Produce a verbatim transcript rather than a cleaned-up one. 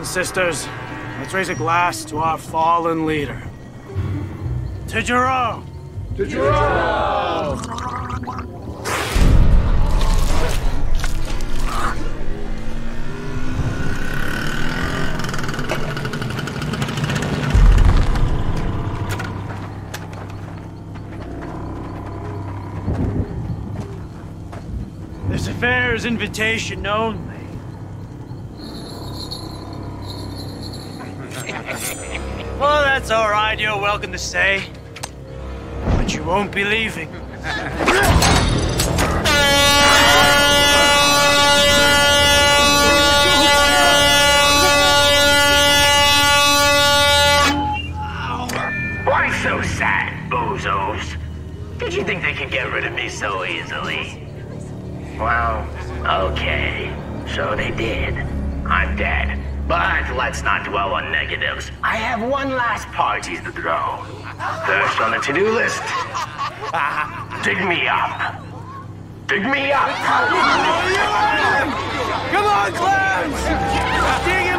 and sisters, let's raise a glass to our fallen leader. To Jerome! To Jerome! This affair is invitation only. Well, that's all right, you're welcome to stay. But you won't be leaving. Why so sad, bozos? Did you think they could get rid of me so easily? Well, okay. So they did. I'm dead. But let's not dwell on negatives. I have one last party to throw. First on the to-do list. Dig me up. Dig me up. Come on, Clarence! Dig